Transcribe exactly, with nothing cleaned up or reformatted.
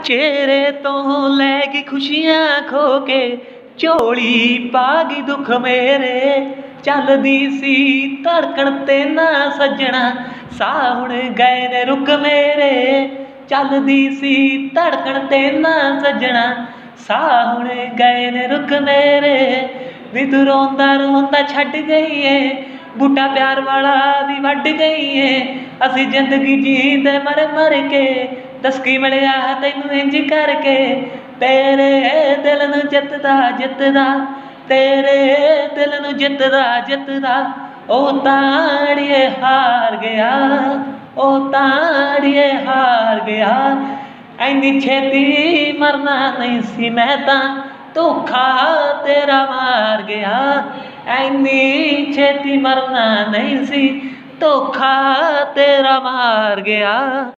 चेहरे तो लैगी खुशियां खो के, झोली पा गई दुख मेरे। चलदी सी धड़कन ते ना सजना, साह हुण गए ने रुक मेरे। चलदी सी धड़कन ते ना सजना, साह हुण गए ने रुक मेरे। नी तू रोंदा रोंदा छड्ड गई है, बूटा प्यार वाला भी वड्ड गई है। असी जिंदगी जींदे मर मर के, दस की मिलिया तैनू इंज करके। तेरे दिल नू जितदा जितदा, तेरे दिल नू जितदा जितदा, ओ ताड़िए हार गया, ओ ताड़िए हार गया। ऐनी छेती मरना नहीं सी मैं तां, धोखा तेरा मार गया। ऐनी छेती मरना नहीं सी, धोखा तेरा मार गया।